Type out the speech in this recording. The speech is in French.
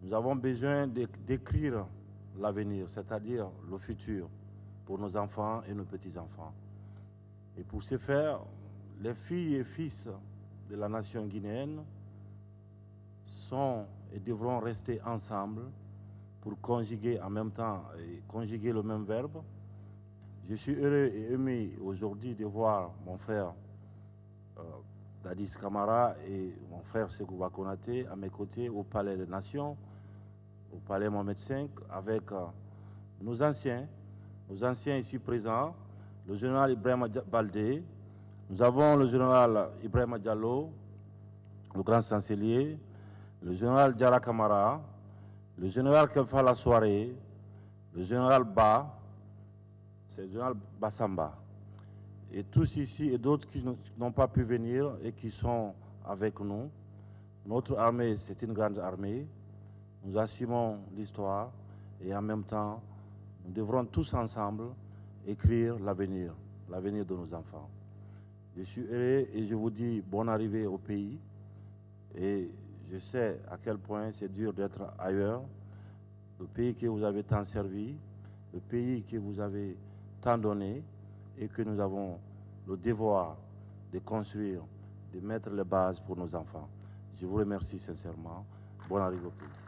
Nous avons besoin d'écrire l'avenir, c'est-à-dire le futur, pour nos enfants et nos petits-enfants. Et pour ce faire, les filles et fils de la nation guinéenne sont et devront rester ensemble pour conjuguer en même temps et conjuguer le même verbe. Je suis heureux et ému aujourd'hui de voir mon frère Dadis Camara et mon frère Sekouba Konaté à mes côtés au Palais des Nations, au Palais Mohamed V, avec nos anciens ici présents, le général Ibrahima Baldé, nous avons le général Ibrahima Diallo, le grand chancelier, le général Diara Kamara, le général Kelfa Lassoiré, le général Ba, c'est le général Bassamba. Et tous ici et d'autres qui n'ont pas pu venir et qui sont avec nous. Notre armée, c'est une grande armée. Nous assumons l'histoire et en même temps, nous devrons tous ensemble écrire l'avenir de nos enfants. Je suis heureux et je vous dis bonne arrivée au pays. Et je sais à quel point c'est dur d'être ailleurs. Le pays que vous avez tant servi, le pays que vous avez tant donné et que nous avons le devoir de construire, de mettre les bases pour nos enfants. Je vous remercie sincèrement. Bonne arrivée au pays.